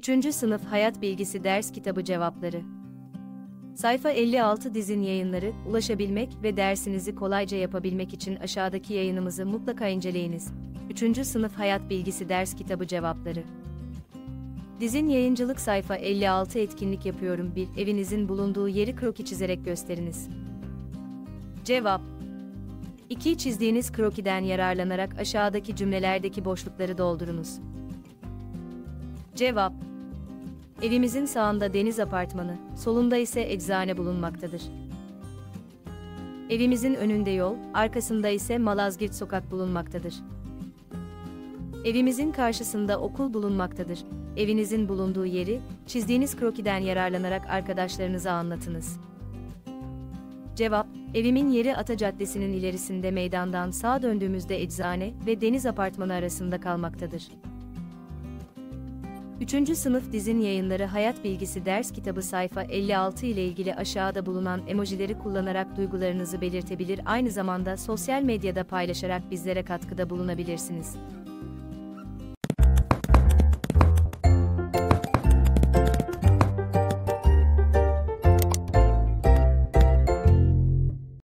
3. Sınıf Hayat Bilgisi Ders Kitabı Cevapları. Sayfa 56 Dizin Yayınları, ulaşabilmek ve dersinizi kolayca yapabilmek için aşağıdaki yayınımızı mutlaka inceleyiniz. 3. Sınıf Hayat Bilgisi Ders Kitabı Cevapları. Dizin Yayıncılık sayfa 56 etkinlik yapıyorum 1. Evinizin bulunduğu yeri kroki çizerek gösteriniz. Cevap 2. Çizdiğiniz krokiden yararlanarak aşağıdaki cümlelerdeki boşlukları doldurunuz. Cevap: Evimizin sağında deniz apartmanı, solunda ise eczane bulunmaktadır. Evimizin önünde yol, arkasında ise Malazgirt sokak bulunmaktadır. Evimizin karşısında okul bulunmaktadır. Evinizin bulunduğu yeri, çizdiğiniz krokiden yararlanarak arkadaşlarınıza anlatınız. Cevap: Evimin yeri Ata Caddesi'nin ilerisinde meydandan sağa döndüğümüzde eczane ve deniz apartmanı arasında kalmaktadır. 3. Sınıf Dizin Yayınları Hayat Bilgisi Ders Kitabı sayfa 56 ile ilgili aşağıda bulunan emojileri kullanarak duygularınızı belirtebilir, aynı zamanda sosyal medyada paylaşarak bizlere katkıda bulunabilirsiniz.